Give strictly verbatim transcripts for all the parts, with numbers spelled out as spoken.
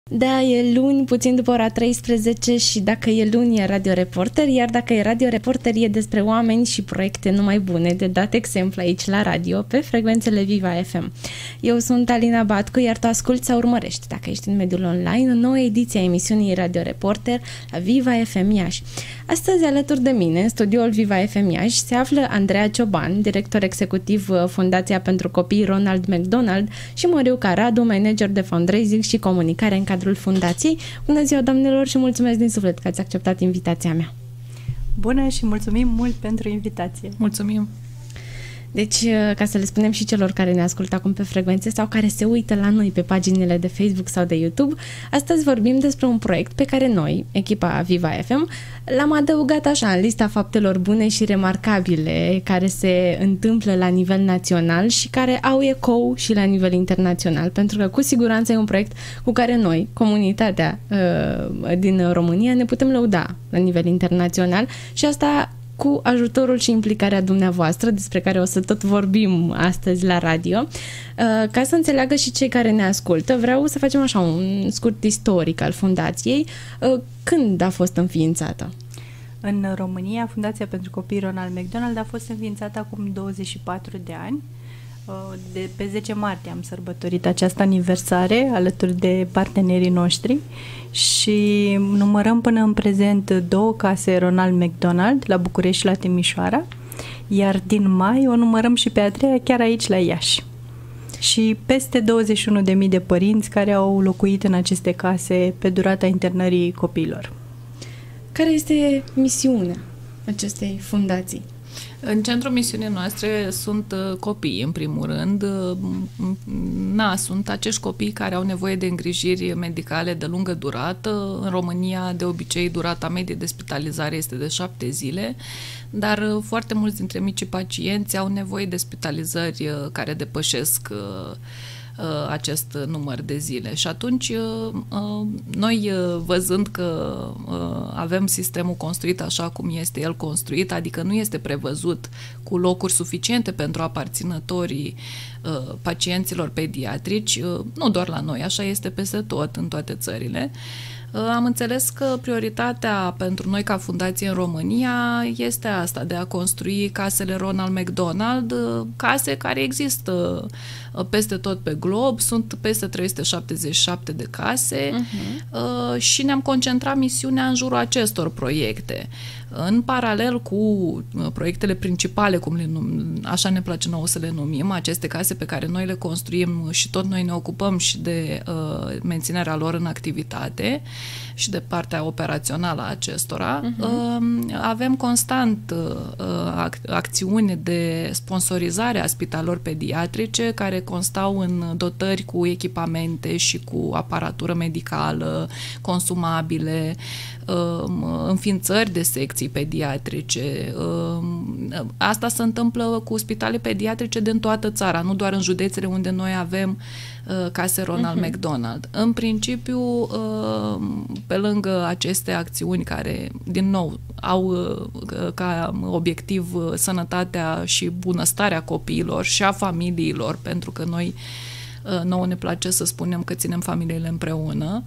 Da, e luni, puțin după ora treisprezece și dacă e luni e Radio Reporter, iar dacă e Radio Reporter e despre oameni și proiecte numai bune, de dat exemplu aici la radio, pe frecvențele Viva F M. Eu sunt Alina Batcu, iar tu asculti sau urmărești, dacă ești în mediul online, în noua ediție a emisiunii Radio Reporter la Viva F M Iași. Astăzi, alături de mine, în studioul Viva F M Iași, se află Andreea Cioban, director executiv Fundația pentru Copii Ronald McDonald, și Măriuca Radu, manager de fundraising și comunicare în cadrul fundației. Bună ziua, doamnelor, și mulțumesc din suflet că ați acceptat invitația mea. Bună și mulțumim mult pentru invitație. Mulțumim! Deci, ca să le spunem și celor care ne ascultă acum pe frecvențe sau care se uită la noi pe paginile de Facebook sau de YouTube, astăzi vorbim despre un proiect pe care noi, echipa Viva F M, l-am adăugat așa în lista faptelor bune și remarcabile care se întâmplă la nivel național și care au ecou și la nivel internațional, pentru că cu siguranță e un proiect cu care noi, comunitatea uh, din România, ne putem lăuda la nivel internațional și asta cu ajutorul și implicarea dumneavoastră, despre care o să tot vorbim astăzi la radio. Ca să înțeleagă și cei care ne ascultă, vreau să facem așa un scurt istoric al fundației. Când a fost înființată? În România, Fundația pentru Copii Ronald McDonald a fost înființată acum douăzeci și patru de ani. De pe zece martie am sărbătorit această aniversare alături de partenerii noștri și numărăm până în prezent două case Ronald McDonald la București și la Timișoara, iar din mai o numărăm și pe a treia chiar aici la Iași. Și peste douăzeci și unu de mii de părinți care au locuit în aceste case pe durata internării copiilor. Care este misiunea acestei fundații? În centrul misiunii noastre sunt copii, în primul rând. Na, sunt acești copii care au nevoie de îngrijiri medicale de lungă durată. În România, de obicei, durata medie de spitalizare este de șapte zile, dar foarte mulți dintre micii pacienți au nevoie de spitalizări care depășesc acest număr de zile. Și atunci noi, văzând că avem sistemul construit așa cum este el construit, adică nu este prevăzut cu locuri suficiente pentru aparținătorii pacienților pediatrici, nu doar la noi, așa este peste tot în toate țările, am înțeles că prioritatea pentru noi ca fundație în România este asta, de a construi casele Ronald McDonald, case care există peste tot pe glob, sunt peste trei sute șaptezeci și șapte de case uh-huh. și ne-am concentrat misiunea în jurul acestor proiecte. În paralel cu proiectele principale, cum le num, așa ne place nouă să le numim, aceste case pe care noi le construim și tot noi ne ocupăm și de uh, menținerea lor în activitate și de partea operațională a acestora, uh-huh. uh, avem constant uh, ac- acțiuni de sponsorizare a spitalelor pediatrice care constau în dotări cu echipamente și cu aparatură medicală, consumabile, înființări de secții pediatrice. Asta se întâmplă cu spitale pediatrice din toată țara, nu doar în județele unde noi avem case Ronald uh-huh. McDonald. În principiu, pe lângă aceste acțiuni care, din nou, au ca obiectiv sănătatea și bunăstarea copiilor și a familiilor, pentru că noi nouă ne place să spunem că ținem familiile împreună.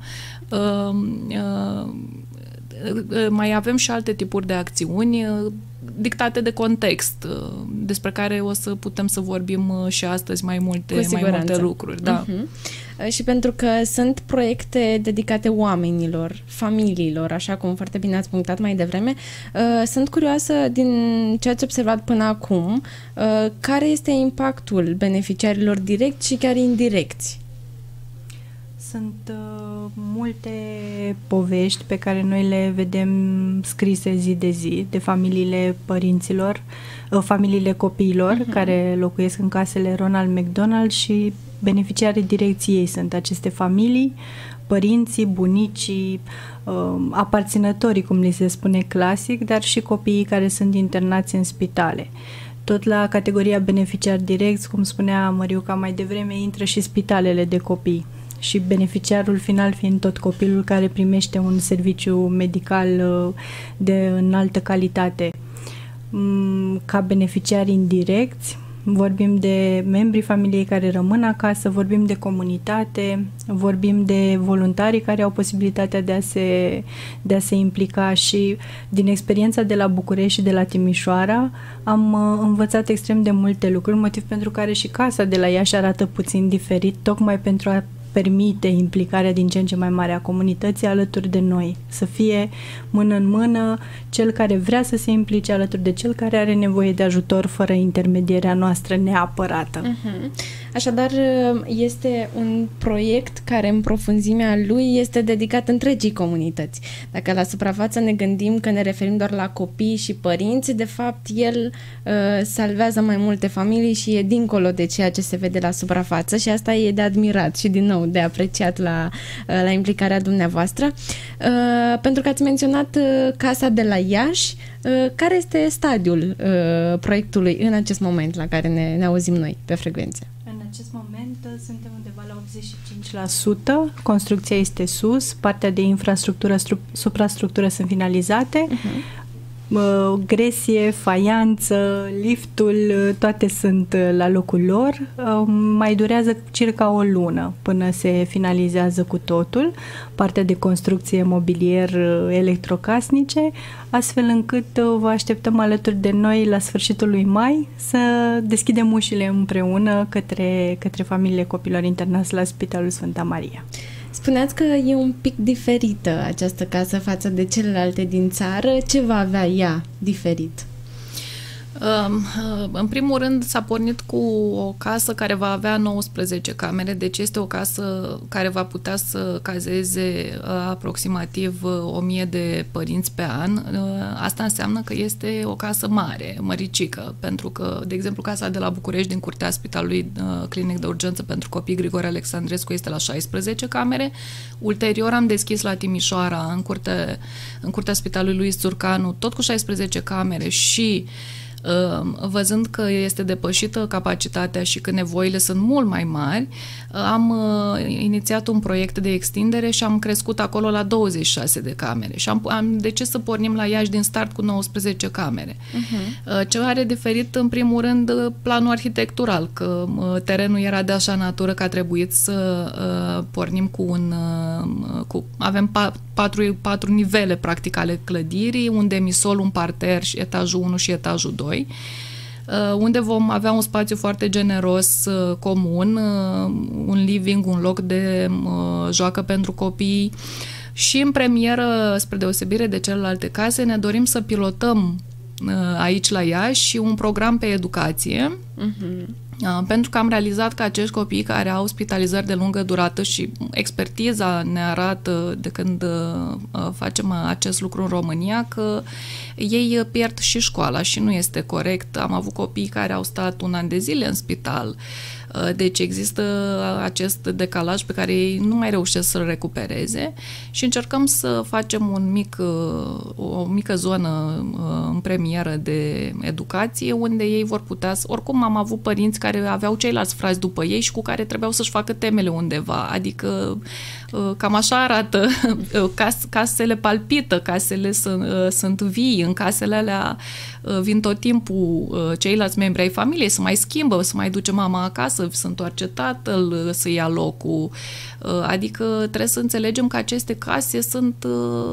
Mai avem și alte tipuri de acțiuni dictate de context, despre care o să putem să vorbim și astăzi mai multe, mai multe lucruri. Da. Uh-huh. Și pentru că sunt proiecte dedicate oamenilor, familiilor, așa cum foarte bine ați punctat mai devreme, sunt curioasă din ce ați observat până acum, care este impactul beneficiarilor direcți și chiar indirecți? Sunt uh, multe povești pe care noi le vedem scrise zi de zi de familiile părinților, uh, familiile copiilor uh-huh. care locuiesc în casele Ronald McDonald și beneficiarii direcției sunt aceste familii, părinții, bunicii, uh, aparținătorii, cum li se spune clasic, dar și copiii care sunt internați în spitale. Tot la categoria beneficiari direcți, cum spunea Măriuca mai devreme, intră și spitalele de copii. Și beneficiarul final fiind tot copilul care primește un serviciu medical de înaltă calitate. Ca beneficiari indirecți, vorbim de membrii familiei care rămân acasă, vorbim de comunitate, vorbim de voluntarii care au posibilitatea de a se, de a se implica și din experiența de la București și de la Timișoara am uh, învățat extrem de multe lucruri, motiv pentru care și casa de la Iași arată puțin diferit, tocmai pentru a permite implicarea din ce în ce mai mare a comunității alături de noi, să fie mână în mână cel care vrea să se implice alături de cel care are nevoie de ajutor fără intermedierea noastră neapărată. Uh-huh. Așadar, este un proiect care în profunzimea lui este dedicat întregii comunități. Dacă la suprafață ne gândim că ne referim doar la copii și părinți, de fapt el uh, salvează mai multe familii și e dincolo de ceea ce se vede la suprafață și asta e de admirat și din nou de apreciat la, uh, la implicarea dumneavoastră. Uh, pentru că ați menționat uh, casa de la Iași, uh, care este stadiul uh, proiectului în acest moment la care ne, ne auzim noi pe frecvențe? În acest moment suntem undeva la optzeci și cinci la sută, construcția este sus, partea de infrastructură, suprastructură sunt finalizate, uh-huh. Gresie, faianță, liftul, toate sunt la locul lor. Mai durează circa o lună până se finalizează cu totul, partea de construcție, mobilier, electrocasnice, astfel încât vă așteptăm alături de noi la sfârșitul lui mai să deschidem ușile împreună către, către familiile copilor internați la Spitalul Sfânta Maria. Spuneați că e un pic diferită această casă față de celelalte din țară. Ce va avea ea diferit? În primul rând s-a pornit cu o casă care va avea nouăsprezece camere, deci este o casă care va putea să cazeze aproximativ o mie de părinți pe an. Asta înseamnă că este o casă mare, măricică, pentru că, de exemplu, casa de la București din curtea Spitalului Clinic de Urgență pentru Copii Grigore Alexandrescu este la șaisprezece camere. Ulterior am deschis la Timișoara, în curtea, în curtea Spitalului Luis Țurcanu, tot cu șaisprezece camere și văzând că este depășită capacitatea și că nevoile sunt mult mai mari, am inițiat un proiect de extindere și am crescut acolo la douăzeci și șase de camere. Și am, am decis să pornim la Iași din start cu nouăsprezece camere. Uh-huh. Ce are diferit, în primul rând, planul arhitectural, că terenul era de așa natură că a trebuit să uh, pornim cu un... Uh, cu, avem pa, patru, patru nivele, practic, ale clădirii, un demisol, un parter, și etajul unu și etajul doi, unde vom avea un spațiu foarte generos comun, un living, un loc de joacă pentru copii și în premieră, spre deosebire de celelalte case, ne dorim să pilotăm aici la Iași un program pe educație, uh-huh. pentru că am realizat că acești copii care au spitalizări de lungă durată și expertiza ne arată de când facem acest lucru în România că ei pierd și școala și nu este corect. Am avut copii care au stat un an de zile în spital, deci există acest decalaj pe care ei nu mai reușesc să-l recupereze și încercăm să facem un mic, o mică zonă în premieră de educație unde ei vor putea să... Oricum am avut părinți care aveau ceilalți frați după ei și cu care trebuiau să-și facă temele undeva, adică cam așa arată, Cas, casele palpită, casele sunt, sunt vii, în casele alea vin tot timpul ceilalți membri ai familiei, se mai schimbă, se mai duce mama acasă, se întoarce tatăl să ia locul, adică trebuie să înțelegem că aceste case sunt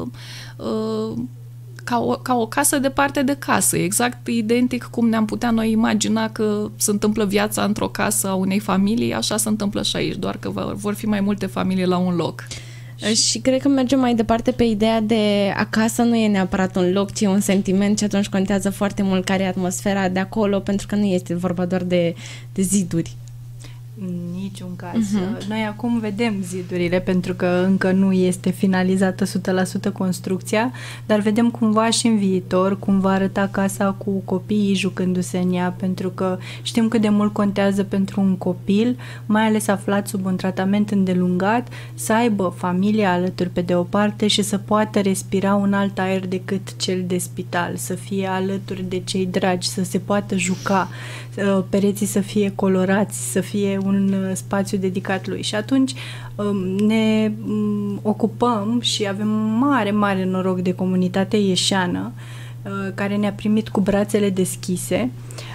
Ca o, ca o casă departe de casă, exact identic cum ne-am putea noi imagina că se întâmplă viața într-o casă a unei familii, așa se întâmplă și aici, doar că vor fi mai multe familii la un loc. Și cred că mergem mai departe pe ideea de acasă nu e neapărat un loc, ci un sentiment și atunci contează foarte mult care e atmosfera de acolo, pentru că nu este vorba doar de, de ziduri. În niciun caz. Uh-huh. Noi acum vedem zidurile pentru că încă nu este finalizată o sută la sută construcția, dar vedem cumva și în viitor cum va arăta casa cu copiii jucându-se în ea, pentru că știm cât de mult contează pentru un copil, mai ales aflat sub un tratament îndelungat, să aibă familia alături pe de o parte și să poată respira un alt aer decât cel de spital, să fie alături de cei dragi, să se poată juca, pereții să fie colorați, să fie un spațiu dedicat lui. Și atunci ne ocupăm și avem mare, mare noroc de comunitate ieșeană, care ne-a primit cu brațele deschise,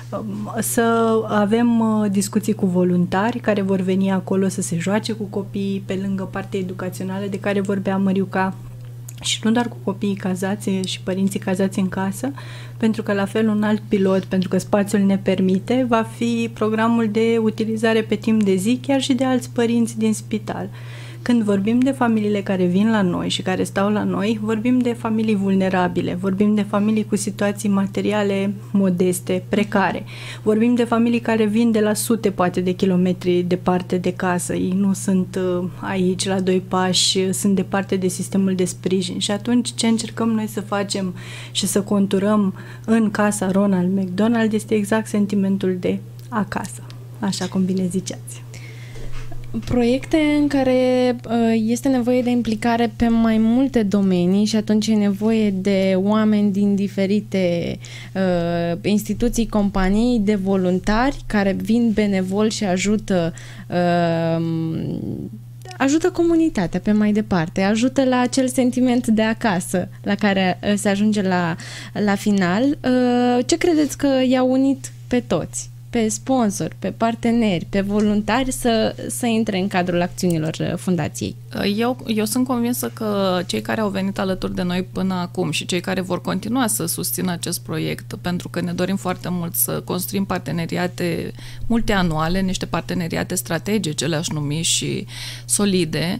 să avem discuții cu voluntari care vor veni acolo să se joace cu copiii pe lângă partea educațională de care vorbea Măriuca, și nu doar cu copiii cazați și părinții cazați în casă, pentru că la fel un alt pilot, pentru că spațiul ne permite, va fi programul de utilizare pe timp de zi, chiar și de alți părinți din spital. Când vorbim de familiile care vin la noi și care stau la noi, vorbim de familii vulnerabile, vorbim de familii cu situații materiale modeste, precare. Vorbim de familii care vin de la sute, poate, de kilometri departe de casă. Ei nu sunt aici la doi pași, sunt departe de sistemul de sprijin. Și atunci ce încercăm noi să facem și să conturăm în casa Ronald McDonald este exact sentimentul de acasă, așa cum bine ziceați. Proiecte în care uh, este nevoie de implicare pe mai multe domenii și atunci e nevoie de oameni din diferite uh, instituții, companii, de voluntari care vin benevol și ajută uh, ajută comunitatea pe mai departe, ajută la acel sentiment de acasă la care uh, se ajunge la, la final. Uh, ce credeți că i-a unit pe toți? Pe sponsori, pe parteneri, pe voluntari să, să intre în cadrul acțiunilor fundației? Eu, eu sunt convinsă că cei care au venit alături de noi până acum și cei care vor continua să susțină acest proiect, pentru că ne dorim foarte mult să construim parteneriate multianuale, niște parteneriate strategice, le-aș numi, și solide,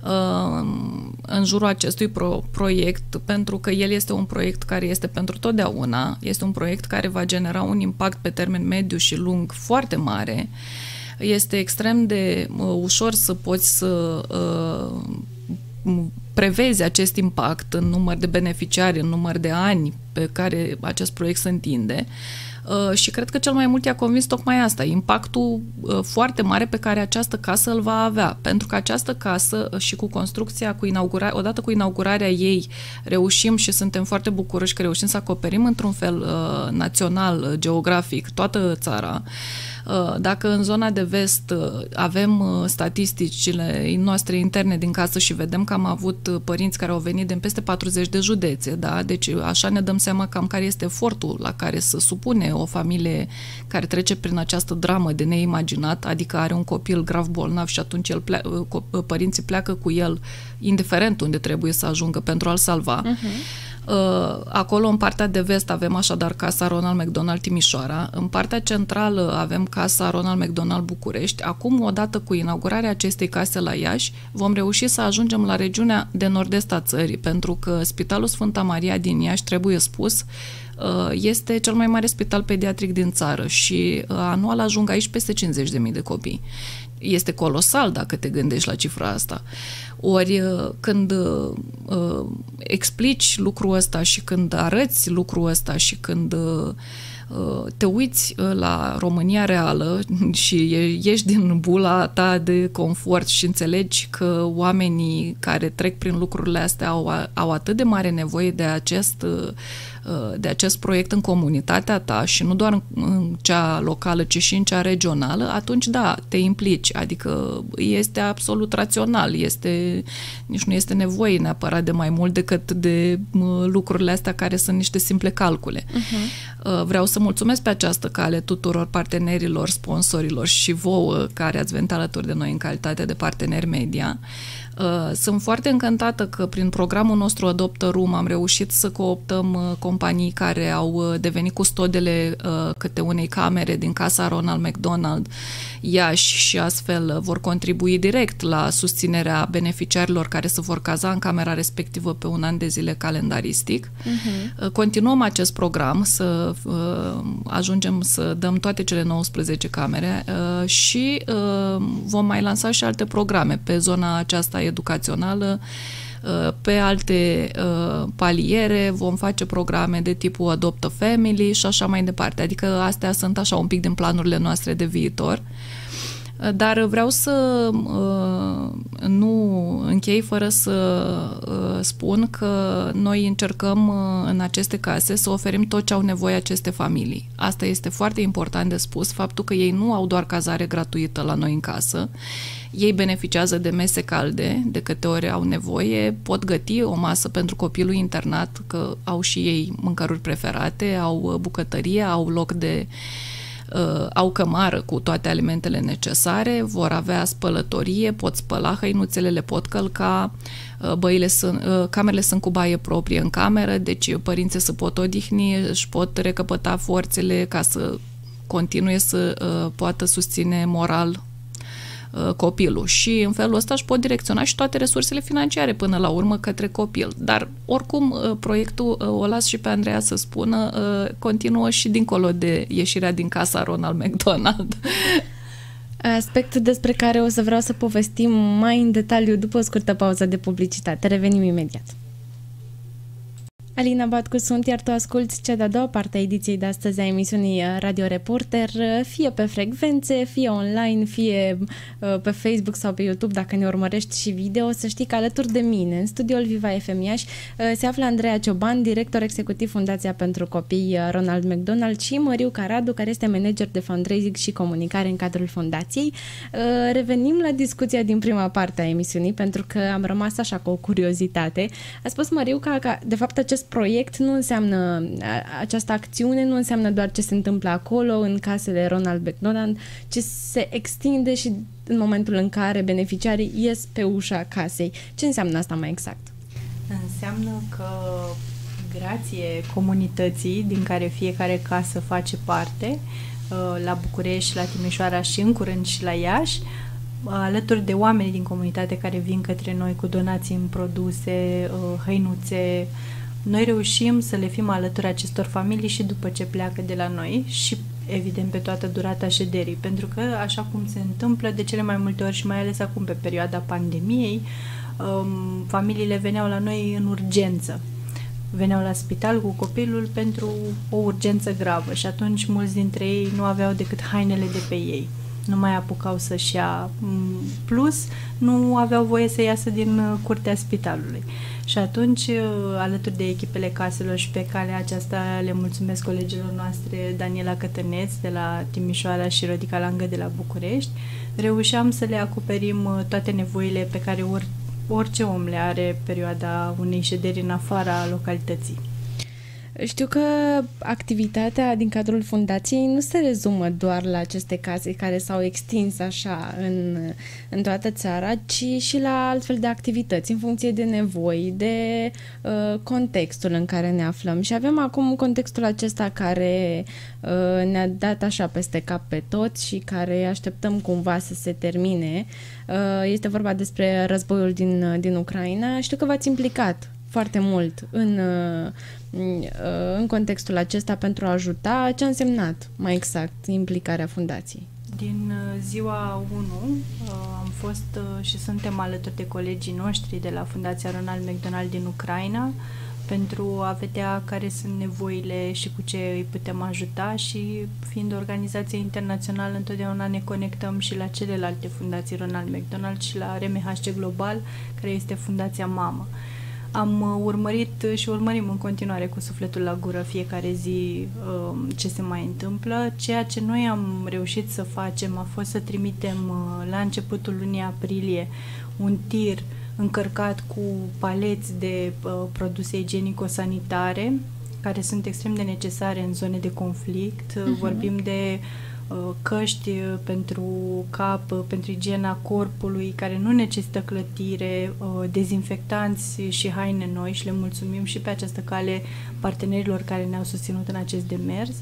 în jurul acestui pro- proiect, pentru că el este un proiect care este pentru totdeauna, este un proiect care va genera un impact pe termen mediu și lung foarte mare. Este extrem de uh, ușor să poți să uh, prevezi acest impact în număr de beneficiari, în număr de ani pe care acest proiect se întinde. Uh, și cred că cel mai mult i-a convins tocmai asta, impactul uh, foarte mare pe care această casă îl va avea, pentru că această casă uh, și cu construcția, cu inaugurarea, odată cu inaugurarea ei, reușim și suntem foarte bucuroși că reușim să acoperim într-un fel uh, național, uh, geografic, toată țara. Dacă în zona de vest avem statisticile noastre interne din casă și vedem că am avut părinți care au venit din peste patruzeci de județe, da? Deci așa ne dăm seama cam care este efortul la care se supune o familie care trece prin această dramă de neimaginat, adică are un copil grav bolnav și atunci el plea, părinții pleacă cu el indiferent unde trebuie să ajungă pentru a-l salva. Uh-huh. Acolo, în partea de vest, avem așadar Casa Ronald McDonald Timișoara, în partea centrală avem Casa Ronald McDonald București. Acum, odată cu inaugurarea acestei case la Iași, vom reuși să ajungem la regiunea de nord-est a țării, pentru că Spitalul Sfânta Maria din Iași, trebuie spus, este cel mai mare spital pediatric din țară și anual ajung aici peste cincizeci de mii de copii. Este colosal dacă te gândești la cifra asta. Ori când uh, explici lucrul ăsta și când arăți lucrul ăsta și când uh, te uiți la România reală și ieși din bula ta de confort și înțelegi că oamenii care trec prin lucrurile astea au, au atât de mare nevoie de acest, de acest proiect în comunitatea ta și nu doar în cea locală, ci și în cea regională, atunci da, te implici, adică este absolut rațional, este, nici nu este nevoie neapărat de mai mult decât de lucrurile astea care sunt niște simple calcule. Uh-huh. Vreau să mulțumesc pe această cale tuturor partenerilor, sponsorilor și vouă care ați venit alături de noi în calitate de parteneri media. Sunt foarte încântată că prin programul nostru Adopt a Room am reușit să cooptăm companii care au devenit custodele câte unei camere din Casa Ronald McDonald Iași și astfel vor contribui direct la susținerea beneficiarilor care se vor caza în camera respectivă pe un an de zile calendaristic. Uh-huh. Continuăm acest program să ajungem să dăm toate cele nouăsprezece camere și vom mai lansa și alte programe pe zona aceasta educațională, pe alte uh, paliere, vom face programe de tipul Adopt a Family și așa mai departe. Adică astea sunt așa un pic din planurile noastre de viitor. Dar vreau să nu închei fără să spun că noi încercăm în aceste case să oferim tot ce au nevoie aceste familii. Asta este foarte important de spus, faptul că ei nu au doar cazare gratuită la noi în casă, ei beneficiază de mese calde, de câte ori au nevoie, pot găti o masă pentru copilul internat, că au și ei mâncăruri preferate, au bucătărie, au loc de... Uh, au cămară cu toate alimentele necesare, vor avea spălătorie, pot spăla hăinuțele, le pot călca, uh, băile sunt, uh, camerele sunt cu baie proprie în cameră, deci părinții se pot odihni, își pot recăpăta forțele ca să continue să uh, poată susține moral copilul și în felul ăsta își pot direcționa și toate resursele financiare până la urmă către copil. Dar oricum proiectul, o las și pe Andreea să spună, continuă și dincolo de ieșirea din casa Ronald McDonald. Aspect despre care o să vreau să povestim mai în detaliu după o scurtă pauză de publicitate. Revenim imediat. Alina Batcu sunt, iar tu asculti cea de-a doua parte a ediției de astăzi a emisiunii Radio Reporter, fie pe frecvențe, fie online, fie uh, pe Facebook sau pe YouTube, dacă ne urmărești și video. Să știi că alături de mine, în studioul Viva F M Iași, uh, se află Andreea Cioban, director executiv Fundația pentru Copii Ronald McDonald, și Măriu Caradu, care este manager de fundraising și comunicare în cadrul fundației. Uh, revenim la discuția din prima parte a emisiunii, pentru că am rămas așa cu o curiozitate. A spus Măriu că, că de fapt acest proiect nu înseamnă, această acțiune nu înseamnă doar ce se întâmplă acolo în casele Ronald McDonald, ci se extinde și în momentul în care beneficiarii ies pe ușa casei. Ce înseamnă asta mai exact? Înseamnă că grație comunității din care fiecare casă face parte, la București, la Timișoara și în curând și la Iași, alături de oamenii din comunitate care vin către noi cu donații în produse, hăinuțe, noi reușim să le fim alături acestor familii și după ce pleacă de la noi și, evident, pe toată durata șederii. Pentru că, așa cum se întâmplă de cele mai multe ori și mai ales acum pe perioada pandemiei, um, familiile veneau la noi în urgență. Veneau la spital cu copilul pentru o urgență gravă și atunci mulți dintre ei nu aveau decât hainele de pe ei. Nu mai apucau să-și ia, plus nu aveau voie să iasă din curtea spitalului. Și atunci, alături de echipele caselor și pe calea aceasta, le mulțumesc colegilor noastre Daniela Cătăneț de la Timișoara și Rodica Langă de la București, reușeam să le acoperim toate nevoile pe care or, orice om le are perioada unei șederi în afara localității. Știu că activitatea din cadrul fundației nu se rezumă doar la aceste case care s-au extins așa în, în toată țara, ci și la altfel de activități, în funcție de nevoi, de uh, contextul în care ne aflăm. Și avem acum contextul acesta care uh, ne-a dat așa peste cap pe toți și care așteptăm cumva să se termine. Uh, este vorba despre războiul din, din Ucraina. Știu că v-ați implicat foarte mult în, în contextul acesta pentru a ajuta. Ce a însemnat mai exact implicarea fundației? Din ziua unu am fost și suntem alături de colegii noștri de la Fundația Ronald McDonald din Ucraina pentru a vedea care sunt nevoile și cu ce îi putem ajuta și, fiind o organizație internațională, întotdeauna ne conectăm și la celelalte fundații Ronald McDonald și la R M H C Global, care este fundația mamă. Am urmărit și urmărim în continuare cu sufletul la gură fiecare zi ce se mai întâmplă. Ceea ce noi am reușit să facem a fost să trimitem la începutul lunii aprilie un tir încărcat cu paleți de produse igienico-sanitare care sunt extrem de necesare în zone de conflict. Uh-huh. Vorbim de căști pentru cap, pentru igiena corpului, care nu necesită clătire, dezinfectanți și haine noi și le mulțumim și pe această cale partenerilor care ne-au susținut în acest demers.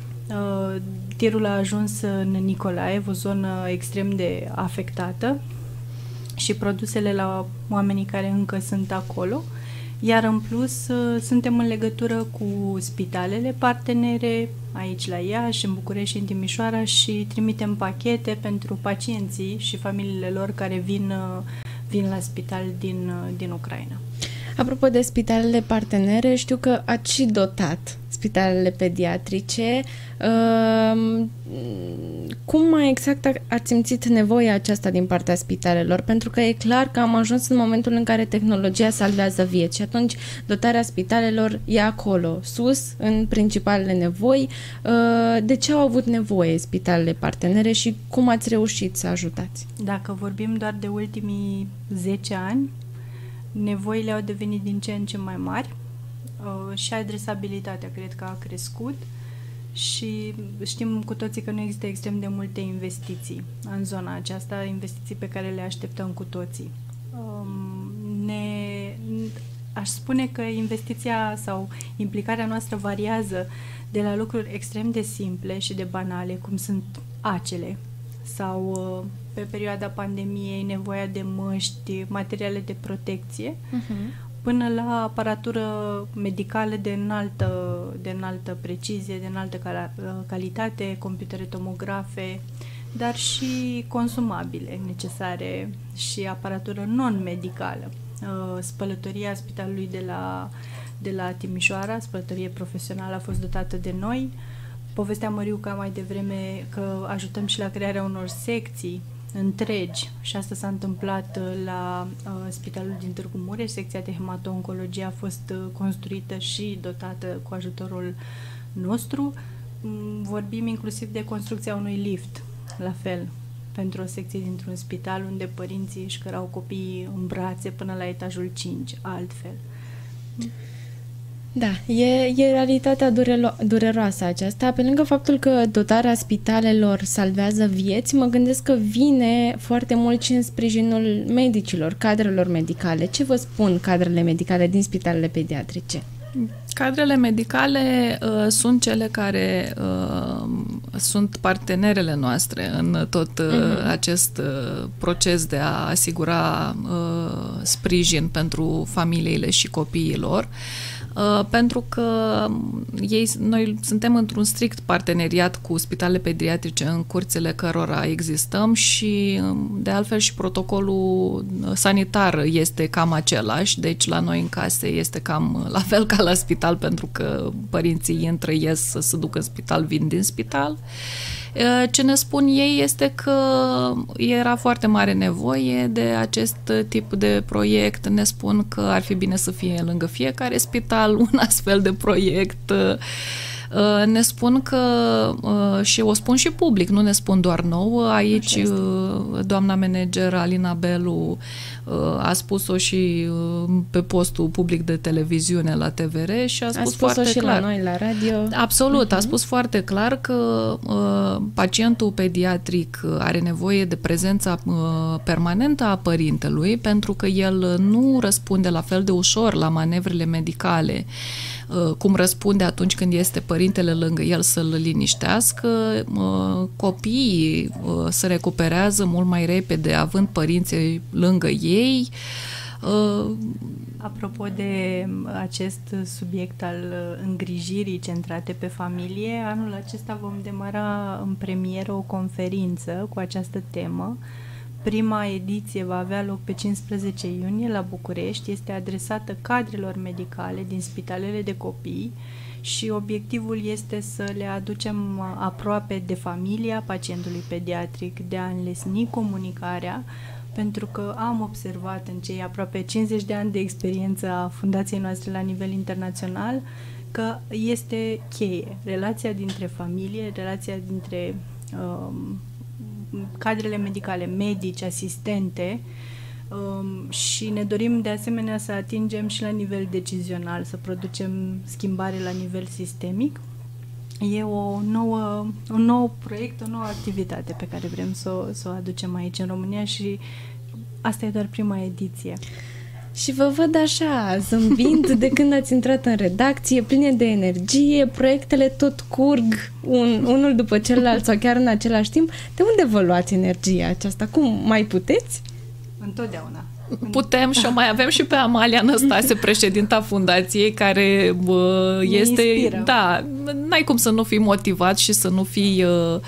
Tirul a ajuns în Nicolaev, o zonă extrem de afectată, și produsele la oamenii care încă sunt acolo. Iar în plus suntem în legătură cu spitalele partenere aici la Iași, în București și în Timișoara și trimitem pachete pentru pacienții și familiile lor care vin, vin la spital din, din Ucraina. Apropo de spitalele partenere, știu că ați și dotat spitalele pediatrice. Cum mai exact ați simțit nevoia aceasta din partea spitalelor? Pentru că e clar că am ajuns în momentul în care tehnologia salvează vieți și atunci dotarea spitalelor e acolo, sus, în principalele nevoi. De ce au avut nevoie spitalele partenere și cum ați reușit să ajutați? Dacă vorbim doar de ultimii zece ani, nevoile au devenit din ce în ce mai mari uh, și adresabilitatea cred că a crescut și știm cu toții că nu există extrem de multe investiții în zona aceasta, investiții pe care le așteptăm cu toții. Um, ne, aș spune că investiția sau implicarea noastră variază de la lucruri extrem de simple și de banale, cum sunt acele sau uh, pe perioada pandemiei nevoia de măști, materiale de protecție, uh-huh. până la aparatură medicală de înaltă, de înaltă precizie, de înaltă cal- calitate, computere tomografe, dar și consumabile necesare și aparatură non-medicală. Uh, spălătoria spitalului de la, de la Timișoara, spălătorie profesională, a fost dotată de noi. Povestea Măriuca mai devreme că ajutăm și la crearea unor secții întregi și asta s-a întâmplat la uh, Spitalul din Târgu Mureș. Secția de hemato-oncologie a fost uh, construită și dotată cu ajutorul nostru. Mm, vorbim inclusiv de construcția unui lift, la fel, pentru o secție dintr-un spital unde părinții își cărau copiii în brațe până la etajul cinci, altfel. Da, e, e realitatea durelo- dureroasă aceasta. Pe lângă faptul că dotarea spitalelor salvează vieți, mă gândesc că vine foarte mult și în sprijinul medicilor, cadrelor medicale. Ce vă spun cadrele medicale din spitalele pediatrice? Cadrele medicale uh, sunt cele care uh, sunt partenerele noastre în tot uh, uh-huh. acest uh, proces de a asigura uh, sprijin pentru familiile și copiilor. Uh, pentru că ei, noi suntem într-un strict parteneriat cu spitalele pediatrice în curțile cărora existăm și de altfel și protocolul sanitar este cam același, deci la noi în case este cam la fel ca la spital, pentru că părinții intră, ies, se duc în spital, vin din spital. Ce ne spun ei este că era foarte mare nevoie de acest tip de proiect. Ne spun că ar fi bine să fie lângă fiecare spital un astfel de proiect. Ne spun că, și o spun și public, nu ne spun doar nouă, aici doamna manager Alina Belu a spus-o și pe postul public de televiziune la T V R și a spus, a spus foarte și clar. La noi la radio. Absolut, uh-huh. a spus foarte clar că uh, pacientul pediatric are nevoie de prezența uh, permanentă a părintelui, pentru că el nu răspunde la fel de ușor la manevrele medicale cum răspunde atunci când este părintele lângă el să-l liniștească. Copiii se recuperează mult mai repede având părinții lângă ei. Apropo de acest subiect al îngrijirii centrate pe familie, anul acesta vom demara în premieră o conferință cu această temă. Prima ediție va avea loc pe cincisprezece iunie la București, este adresată cadrelor medicale din spitalele de copii și obiectivul este să le aducem aproape de familia pacientului pediatric, de a înlesni comunicarea, pentru că am observat în cei aproape cincizeci de ani de experiență a fundației noastre la nivel internațional că este cheie relația dintre familie, relația dintre um, cadrele medicale, medici, asistente um, și ne dorim de asemenea să atingem și la nivel decizional, să producem schimbare la nivel sistemic. E o nouă, un nou proiect, o nouă activitate pe care vrem să o, să o aducem aici în România și asta e doar prima ediție. Și vă văd așa, zâmbind de când ați intrat în redacție, pline de energie, proiectele tot curg un, unul după celălalt sau chiar în același timp. De unde vă luați energia aceasta? Cum mai puteți? Întotdeauna. Putem și o mai avem și pe Amalia Năstase, președinta fundației, care bă, este... inspiră. Da, n-ai cum să nu fii motivat și să nu fii uh,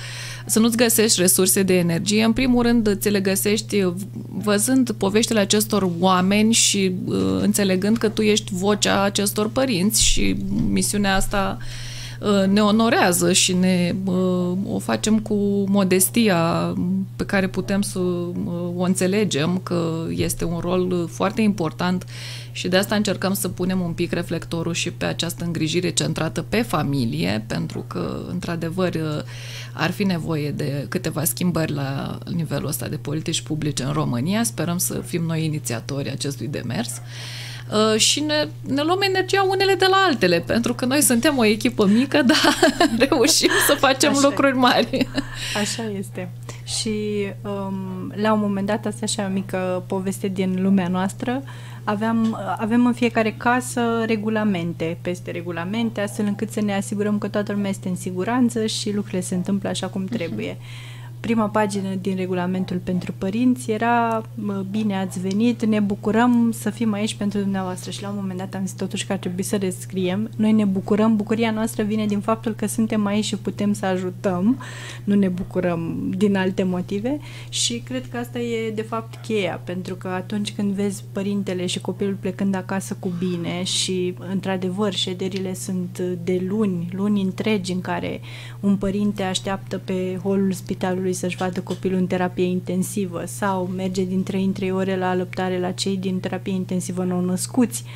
să nu-ți găsești resurse de energie. În primul rând, ți le găsești văzând poveștile acestor oameni și uh, înțelegând că tu ești vocea acestor părinți și misiunea asta ne onorează și ne o facem cu modestia pe care putem să o înțelegem, că este un rol foarte important și de asta încercăm să punem un pic reflectorul și pe această îngrijire centrată pe familie, pentru că, într-adevăr, ar fi nevoie de câteva schimbări la nivelul ăsta de politici publice în România. Sperăm să fim noi inițiatori acestui demers. Uh, și ne, ne luăm energia unele de la altele, pentru că noi suntem o echipă mică, dar reușim să facem așa lucruri mari. Așa este. Și um, la un moment dat, asta așa o mică poveste din lumea noastră, aveam, avem în fiecare casă regulamente, peste regulamente, astfel încât să ne asigurăm că toată lumea este în siguranță și lucrurile se întâmplă așa cum trebuie. Uh-huh. Prima pagină din regulamentul pentru părinți era: bine ați venit, ne bucurăm să fim aici pentru dumneavoastră. Și la un moment dat am zis totuși că ar trebui să rescriem: noi ne bucurăm, bucuria noastră vine din faptul că suntem aici și putem să ajutăm, nu ne bucurăm din alte motive. Și cred că asta e de fapt cheia, pentru că atunci când vezi părintele și copilul plecând acasă cu bine și într-adevăr șederile sunt de luni, luni întregi în care un părinte așteaptă pe holul spitalului să-și vadă copilul în terapie intensivă sau merge din trei în trei ore la alăptare la cei din terapie intensivă nou-născuți.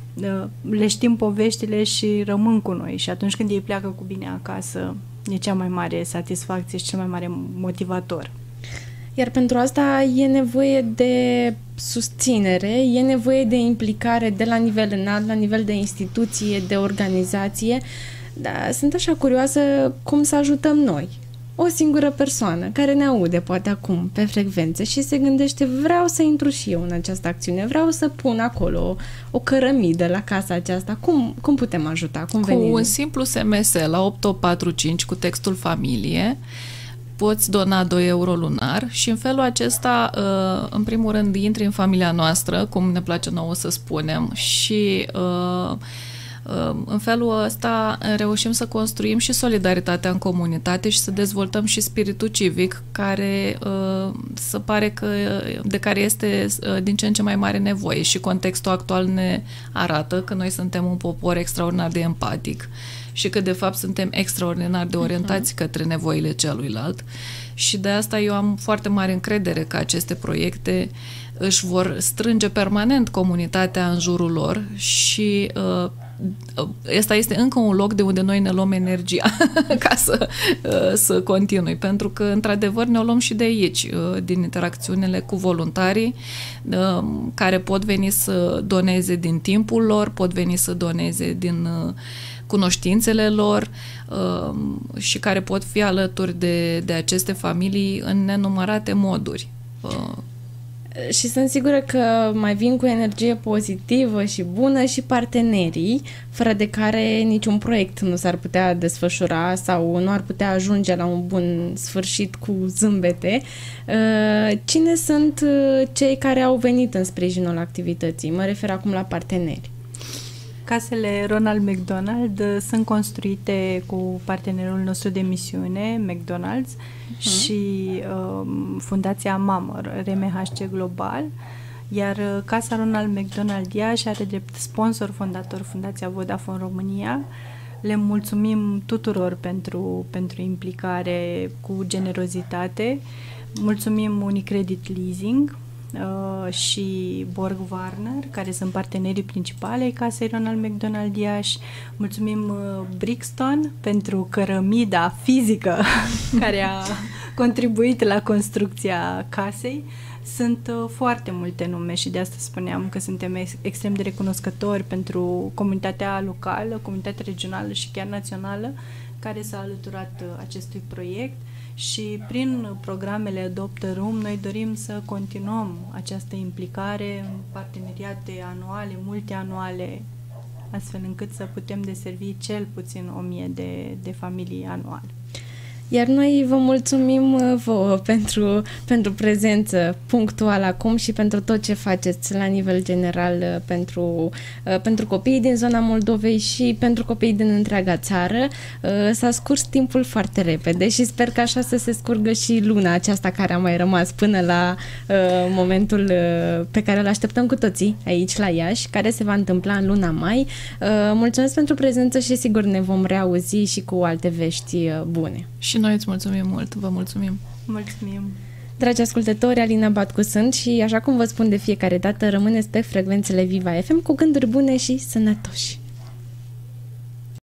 Le știm poveștile și rămân cu noi și atunci când ei pleacă cu bine acasă e cea mai mare satisfacție și cel mai mare motivator. Iar pentru asta e nevoie de susținere, e nevoie de implicare de la nivel înalt, la nivel de instituție, de organizație. Dar sunt așa curioasă cum să ajutăm noi. O singură persoană care ne aude poate acum pe frecvențe și se gândește: vreau să intru și eu în această acțiune, vreau să pun acolo o cărămidă la casa aceasta. Cum, cum putem ajuta? Cum cu venim? un simplu S M S la opt opt patru cinci cu textul familie poți dona doi euro lunar și în felul acesta, în primul rând, intri în familia noastră, cum ne place nouă să spunem, și în felul ăsta reușim să construim și solidaritatea în comunitate și să dezvoltăm și spiritul civic, care se pare că de care este din ce în ce mai mare nevoie și contextul actual ne arată că noi suntem un popor extraordinar de empatic și că de fapt suntem extraordinar de orientați uh-huh. către nevoile celuilalt și de asta eu am foarte mare încredere că aceste proiecte își vor strânge permanent comunitatea în jurul lor și uh, ăsta este încă un loc de unde noi ne luăm energia ca să, să continui, pentru că într-adevăr ne o luăm și de aici, din interacțiunile cu voluntarii care pot veni să doneze din timpul lor, pot veni să doneze din cunoștințele lor și care pot fi alături de, de aceste familii în nenumărate moduri. Și sunt sigură că mai vin cu energie pozitivă și bună și partenerii, fără de care niciun proiect nu s-ar putea desfășura sau nu ar putea ajunge la un bun sfârșit cu zâmbete. Cine sunt cei care au venit în sprijinul activității? Mă refer acum la parteneri. Casele Ronald McDonald sunt construite cu partenerul nostru de misiune, McDonald's, uh-huh. și um, Fundația Mamă, R M H C Global, iar Casa Ronald McDonald Iași are drept sponsor fondator Fundația Vodafone România. Le mulțumim tuturor pentru, pentru implicare cu generozitate. Mulțumim Unicredit Leasing Uh, și Borg Warner, care sunt partenerii principale ai Casei Ronald McDonald Iași. Mulțumim uh, Brixton pentru cărămida fizică care a contribuit la construcția casei. Sunt uh, foarte multe nume și de asta spuneam că suntem ex- extrem de recunoscători pentru comunitatea locală, comunitatea regională și chiar națională care s-a alăturat uh, acestui proiect. Și prin programele Adopt a Room noi dorim să continuăm această implicare în parteneriate anuale, multianuale, astfel încât să putem deservi cel puțin o mie de, de familii anual. Iar noi vă mulțumim vouă pentru, pentru prezență punctuală acum și pentru tot ce faceți la nivel general pentru, pentru copiii din zona Moldovei și pentru copiii din întreaga țară. S-a scurs timpul foarte repede și sper că așa să se scurgă și luna aceasta care a mai rămas până la uh, momentul uh, pe care îl așteptăm cu toții aici la Iași, care se va întâmpla în luna mai. Uh, mulțumesc pentru prezență și sigur ne vom reauzi și cu alte vești uh, bune. Și noi îți mulțumim mult, vă mulțumim. Mulțumim. Dragi ascultători, Alina Batcu sunt și așa cum vă spun de fiecare dată, rămâneți pe frecvențele Viva F M cu gânduri bune și sănătoși.